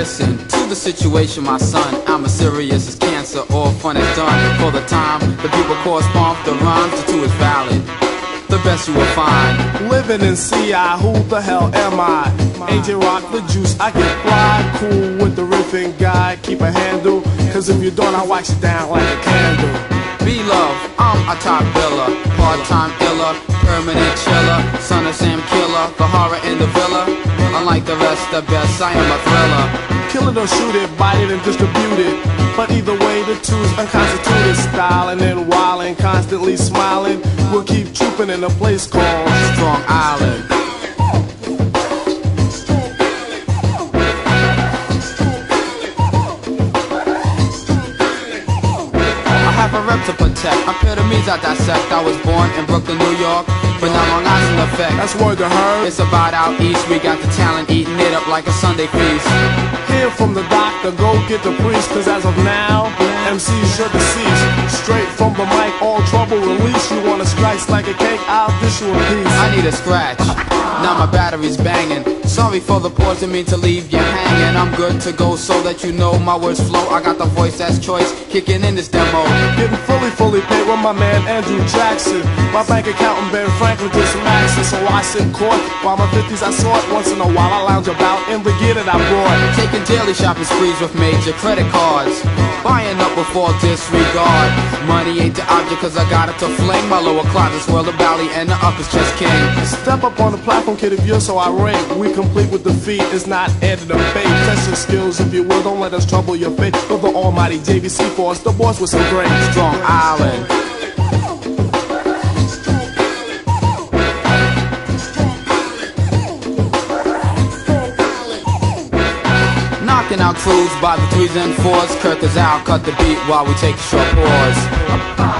Listen to the situation, my son. I'm as serious as cancer, all fun is done. For the time, the people correspond the rhymes, the two is valid. The best you will find. Living in CI, who the hell am I? AJ Rock the juice, I get fly. Cool with the riffing guy, keep a handle. Cause if you don't, I wax you down like a candle. Be love, I'm a top biller, part-time iller, permanent chiller, son of Sam Killer, the horror in the villa. Unlike the rest, the best, I am a thriller. Kill it or shoot it, bite it and distribute it. But either way, the two's unconstituted. Styling and wilding, constantly smiling. We'll keep trooping in a place called Strong Island. A rep to protect, epitomes I dissect. I was born in Brooklyn, New York, but now Long Island effect. That's word to her. It's about out east, we got the talent eating it up like a Sunday feast. Hear from the doctor, go get the priest. Cause as of now, MCs should decease. Straight from the mic, all trouble release. You wanna scratch like a cake, I'll dish you a piece. I need a scratch, now my battery's banging. Sorry for the pause, didn't mean to leave you hanging. I'm good to go so that you know my words flow. I got the voice that's choice, kicking in this demo. Getting fully paid with my man Andrew Jackson. My bank account and Ben Franklin did some action. So I sit in court while my 50s I sort. Once in a while I lounge about in the gear that I brought. Taking daily shopping sprees with major credit cards. Buying up before disregard. Money ain't the object cause I got it to fling. My lower closet's swirl the belly and the upper's just king. Step up on the platform, kid, if you're so irate. We complete with defeat, it's not added to fate. Test your skills if you will, don't let us trouble your fate. Of the almighty JVC force, the boss with some great Strong Island. Knocking out crews by the 3s and 4s. Kirk is out, cut the beat while we take a short pause.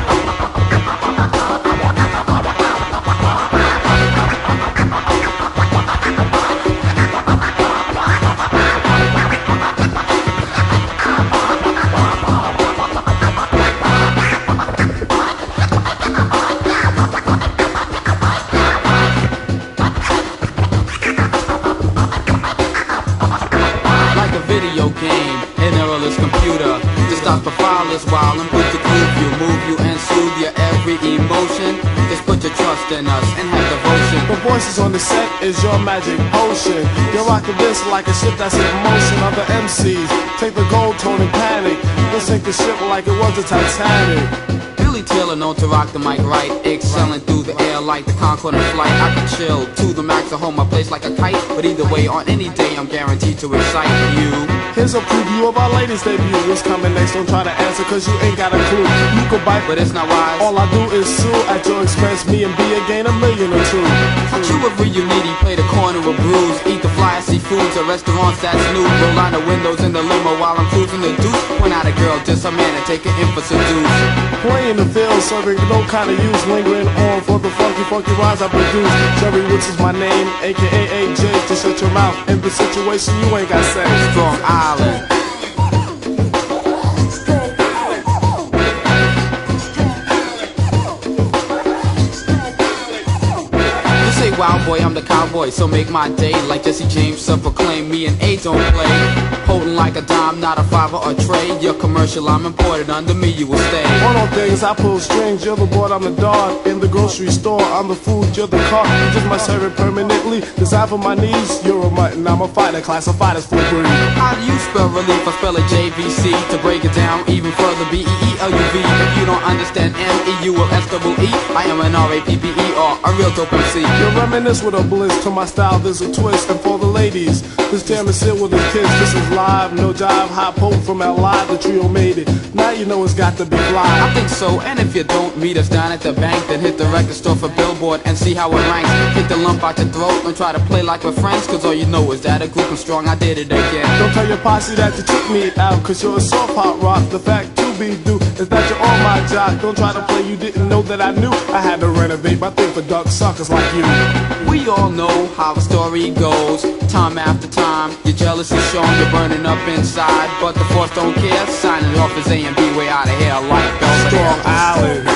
Video game, an errorless computer. Just stop the filers while I'm good to groove you, move you and soothe your every emotion. Just put your trust in us and have devotion. The voices on the set is your magic potion. You're rocking this like a ship that's in motion. Other MCs take the gold tone and panic. Then sink the ship like it was the Titanic. Billy Taylor known to rock the mic right, excelling through the air like the Concorde in flight. I can chill to the max to hold my place like a kite. But either way, on any day, I'm guaranteed to excite you. Here's a preview of our latest debut. What's coming next? Don't try to answer cause you ain't got a clue. You could bite, but it's not wise. All I do is sue at your expense. Me and B gain $1 million or two. True every you need, play the corner of brews. Eat the fly seafoods at restaurants that's new. Roll line the windows in the limo while I'm cruising the deuce. Point out a girl, just a man and take it in for seduce. Play in the field, serving no kind of use. Lingering on for the funky rhymes I produce. Jerry Woods is my name, aka AJ. Just shut your mouth. In the situation you ain't got say. Strong Island. You say wild boy, I'm the cowboy, so make my day like Jesse James, self-proclaim me and A don't play. Holding like a dime, not a fiver or tray. Your commercial, I'm imported, under me you will stay. One on things, I pull strings, you're the board, I'm the dog. In the grocery store, I'm the food, you're the car. Just my servant permanently, designed for my needs. You're a mutton, I'm a fighter, classified as full breed. How do you spell relief? I spell it JVC. To break it down even further, BEELUV. If you don't understand MEULSEE, I am an RAPPER, a real dope MC. You reminisce with a bliss, to my style there's a twist. And for the ladies, this jam is sit with the kids. This is live, no jive, hot poke from out live, the trio made it. Now you know it's got to be fly. I think so, and if you don't meet us down at the bank, then hit the record store for Billboard and see how it ranks. Hit the lump out your throat and try to play like we're friends, cause all you know is that a group is strong, I did it again. Don't tell your posse that you took me out, cause you're a soft hot rock. The fact to be due is that you're on my job. Don't try to play, you didn't know that I knew I had to renovate my thing for duck suckers like you. We all know how the story goes. Time after time, your jealousy shown, you're burning up inside. But the force don't care, signing off as A and B, way out of here like Strong Island.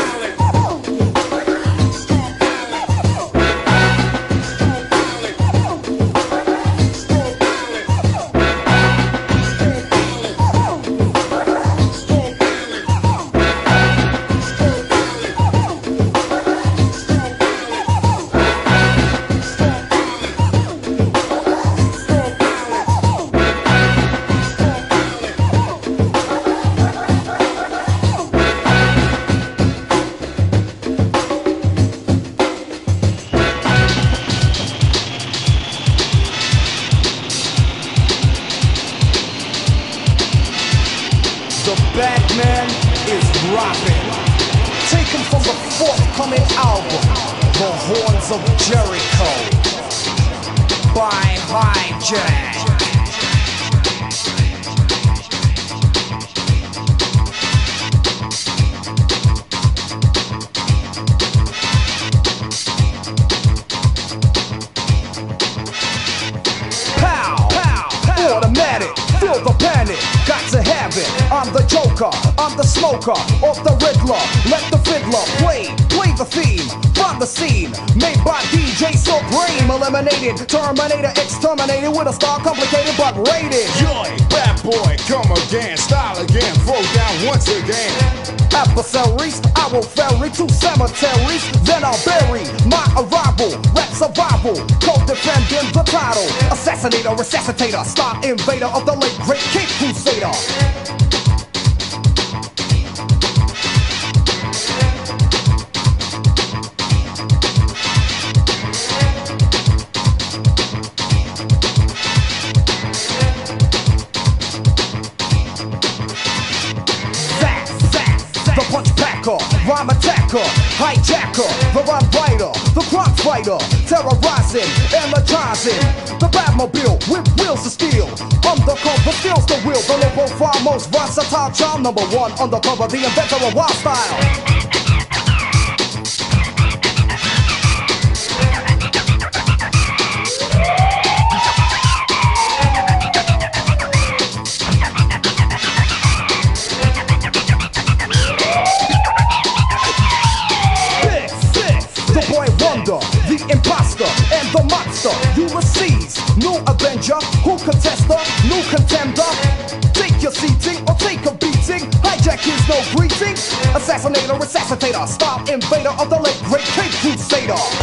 Robin. Taken from the forthcoming album, The Horns of Jericho, by Hijack. Automatic, feel the panic, got to have it. I'm the Joker, I'm the smoker, off the Riddler. Let the fiddler play the theme from the scene made by DJ Supreme. Eliminated, Terminator, exterminated with a star complicated but rated. Yoy, bad boy, come again, style again, throw down once again. Adversaries, I will ferry to cemeteries, then I'll bury my arrival. Rap survival, co-defending the title. Assassinator, resuscitator, star invader of the late great King Crusader. The punch packer, rhyme attacker, hijacker, the rhyme writer, the crime fighter, terrorizing, energizing, the Batmobile with wheels of steel. Undercover steals the wheel, the low profile, most versatile charm, number one undercover, the inventor of wild style. The imposter and the monster, Ulysses, new avenger, who contester, new contender. Take your seating or take a beating. Hijack is no greeting. Assassinator, resuscitator, star invader of the late great King Crusader.